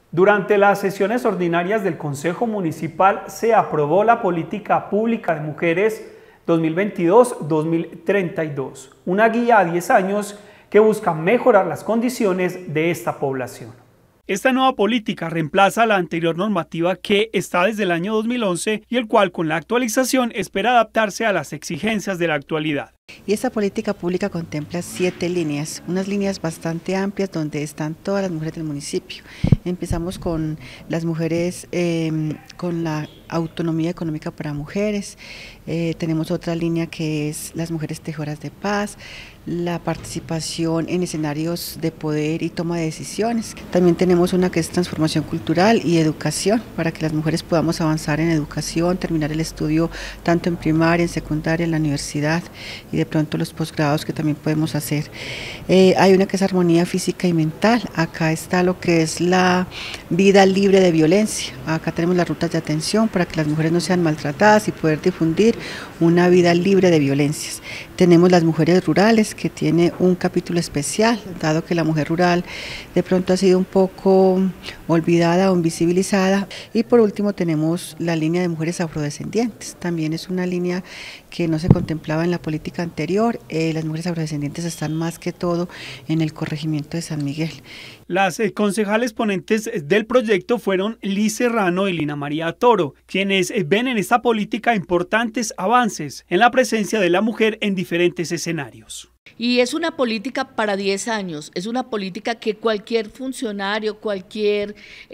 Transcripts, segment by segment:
Durante las sesiones ordinarias del Consejo Municipal se aprobó la Política Pública de Mujeres 2022-2032, una guía a 10 años que busca mejorar las condiciones de esta población. Esta nueva política reemplaza la anterior normativa que está desde el año 2011 y el cual con la actualización espera adaptarse a las exigencias de la actualidad. Y esta política pública contempla 7 líneas, unas líneas bastante amplias donde están todas las mujeres del municipio. Empezamos con las mujeres con la autonomía económica para mujeres, tenemos otra línea que es las mujeres tejedoras de paz, la participación en escenarios de poder y toma de decisiones. También tenemos una que es transformación cultural y educación, para que las mujeres podamos avanzar en educación, terminar el estudio tanto en primaria, en secundaria, en la universidad y de pronto los posgrados que también podemos hacer. Hay una que es armonía física y mental, acá está lo que es la vida libre de violencia, acá tenemos las rutas de atención para que las mujeres no sean maltratadas y poder difundir una vida libre de violencias. Tenemos las mujeres rurales, que tiene un capítulo especial, dado que la mujer rural de pronto ha sido un poco olvidada o invisibilizada. Y por último tenemos la línea de mujeres afrodescendientes, también es una línea que no se contemplaba en la política anterior. Las mujeres afrodescendientes están más que todo en el corregimiento de San Miguel. Las concejales ponentes del proyecto fueron Liz Serrano y Lina María Toro, quienes ven en esta política importantes avances en la presencia de la mujer en diferentes escenarios. Y es una política para 10 años, es una política que cualquier funcionario, cualquier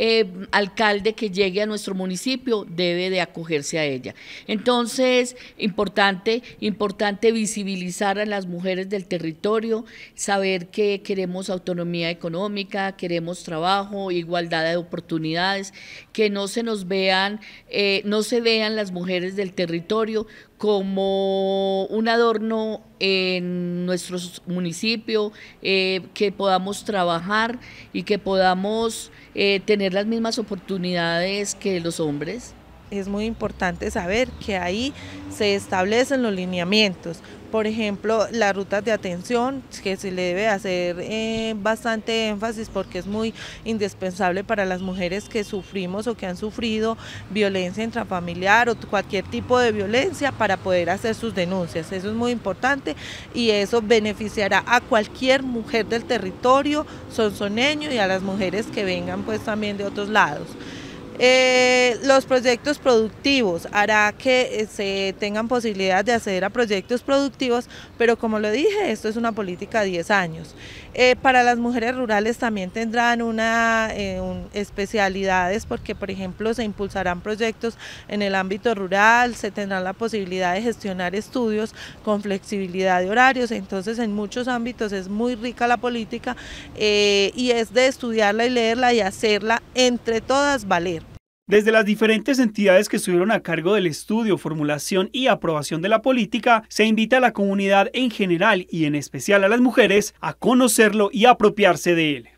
alcalde que llegue a nuestro municipio debe de acogerse a ella. Entonces, importante visibilizar a las mujeres del territorio, saber que queremos autonomía económica, queremos trabajo, igualdad de oportunidades, que no se nos vean, no se vean las mujeres del territorio como un adorno en nuestro municipio, que podamos trabajar y que podamos tener las mismas oportunidades que los hombres. Es muy importante saber que ahí se establecen los lineamientos, por ejemplo, las rutas de atención, que se le debe hacer bastante énfasis porque es muy indispensable para las mujeres que sufrimos o que han sufrido violencia intrafamiliar o cualquier tipo de violencia para poder hacer sus denuncias. Eso es muy importante y eso beneficiará a cualquier mujer del territorio sonsoneño y a las mujeres que vengan pues también de otros lados. Los proyectos productivos hará que se tengan posibilidad de acceder a proyectos productivos, pero como lo dije, esto es una política a 10 años. Para las mujeres rurales también tendrán especialidades porque, por ejemplo, se impulsarán proyectos en el ámbito rural, se tendrán la posibilidad de gestionar estudios con flexibilidad de horarios, entonces en muchos ámbitos es muy rica la política y es de estudiarla y leerla y hacerla entre todas valer. Desde las diferentes entidades que estuvieron a cargo del estudio, formulación y aprobación de la política, se invita a la comunidad en general y en especial a las mujeres a conocerlo y apropiarse de él.